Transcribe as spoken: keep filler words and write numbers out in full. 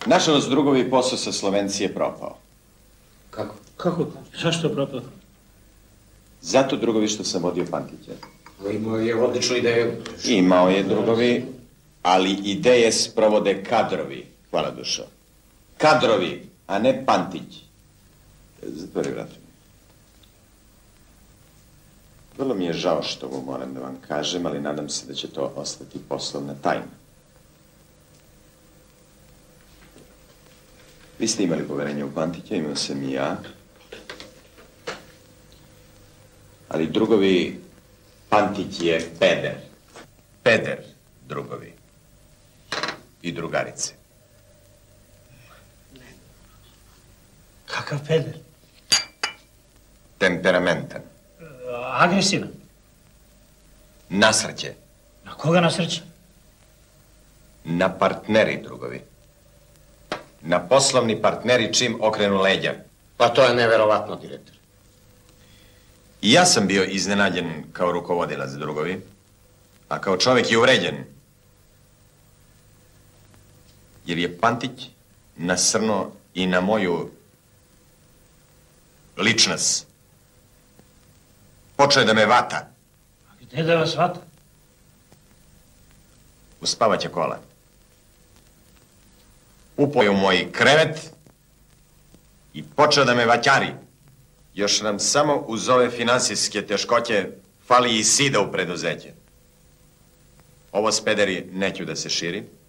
Nažalost, drugovi, posao sa Slovenci je propao. Kako? Kako? Zašto je propao? Zato, drugovi, što sam vodio Pantića. Imao je odličnu ideju. Imao je, drugovi, ali ideje sprovode kadrovi. Hvala, Dušo. Kadrovi, a ne Pantić. Zatvori vrata. Vrlo mi je žao što ovo moram da vam kažem, ali nadam se da će to ostati poslovna tajna. Vi ste imali poverenje u Pantića, imao sam i ja. Ali, drugovi, Pantić je peder. Peder, drugovi. I drugarice. Kakav peder? Temperamentan. Agresivan. Nasrće. Na koga nasrće? Na partneri, drugovi. Na poslovni partneri čim okrenu leđa. Pa to je neverovatno, direktor. I ja sam bio iznenađen kao rukovodilac, drugovi. A kao čovjek je uvređen. Jer je Pantić nasrnuo i na moju ličnost. Počeo je da me vata. A gde da vas vata? U spavaća kola. Upao je u moj krevet i počeo da me vaćari. Još nam samo uz ove finansijske teškoće fali i sida u preduzeće. Ovo s pederi neću da se širi.